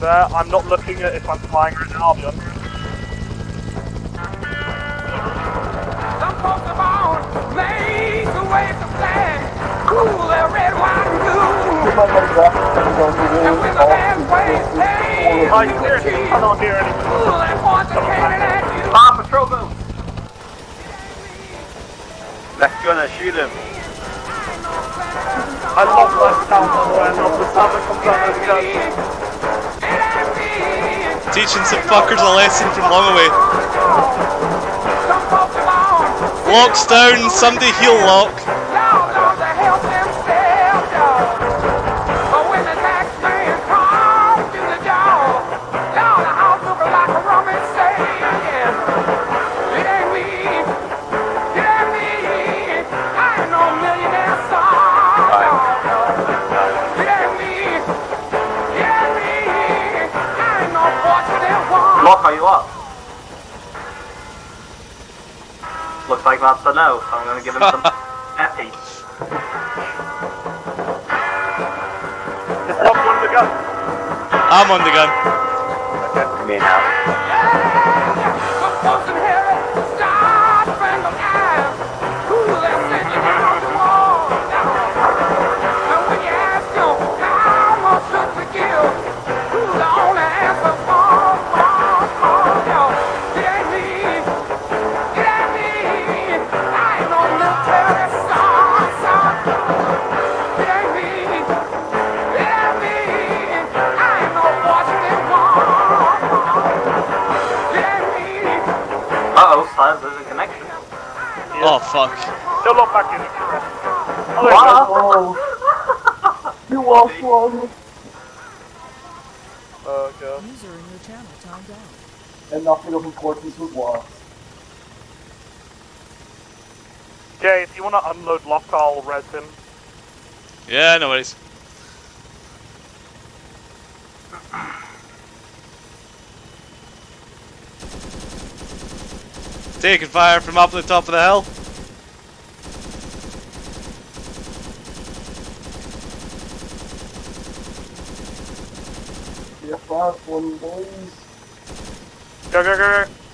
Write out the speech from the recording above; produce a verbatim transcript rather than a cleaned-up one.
fair, I'm not looking at if I'm flying or in Albion. Some folks are born made to wave the flag, cool their red, white, and blue. And with a band waves, hey, Are you serious? I cannot hear anything. cool and point the cannon at you. Ah, patrol boat! Let's go and shoot him. I love that sound on the end of the sound that comes out of the gun. Teaching some fuckers a lesson from long away. Lock's down, somebody heal Lock. Lock, are you up? Looks like that's a no, so I'm going to give him some epi. Is Lock on the gun? I'm on the gun. Okay, come here now. Uh-oh, there's a connection. Yeah. Oh, fuck. Still not back in it. Oh, you lost one. Oh, God. User in your channel timed out. And nothing of importance was lost. Okay, if you want to unload Lock, I'll res him. Yeah, no worries. Taking fire from up the top of the hill. Yeah, fast one, boys. Go, go, go, go.